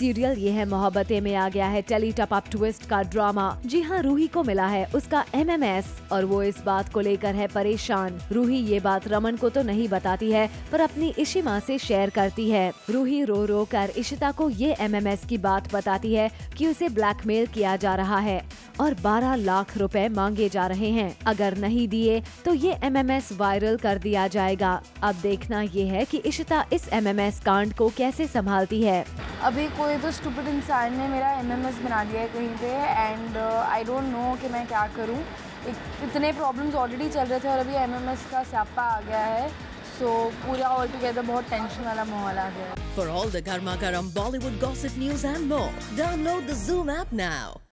Serial ये है मोहब्बतें में आ गया है टेली टॉप अप ट्विस्ट का ड्रामा। जी हाँ, रूही को मिला है उसका MMS और वो इस बात को लेकर है परेशान। रूही ये बात रमन को तो नहीं बताती है पर अपनी इशिमा से शेयर करती है। रूही रो रो कर इशिता को ये MMS की बात बताती है कि उसे ब्लैकमेल किया जा रहा है और 12 लाख रुपए मांगे जा रहे हैं। अगर नहीं दिए तो ये MMS वायरल कर दिया जाएगा। अब देखना ये है कि इशिता इस MMS कांड को कैसे संभालती है। अभी कोई तो स्टूपिड इंसान ने मेरा MMS बना दिया है कहीं पे एंड आई डोंट नो कि मैं क्या करूं। इतने प्रॉब्लम्स ऑलरेडी चल रहे थे और अभी MMS का स्यापा आ गया है। सो पूरा ऑल टुगेदर बहुत टेंशन वाला माहौल आ गया है। For all the garma garam Bollywood gossip news and more, download the Zoom app now.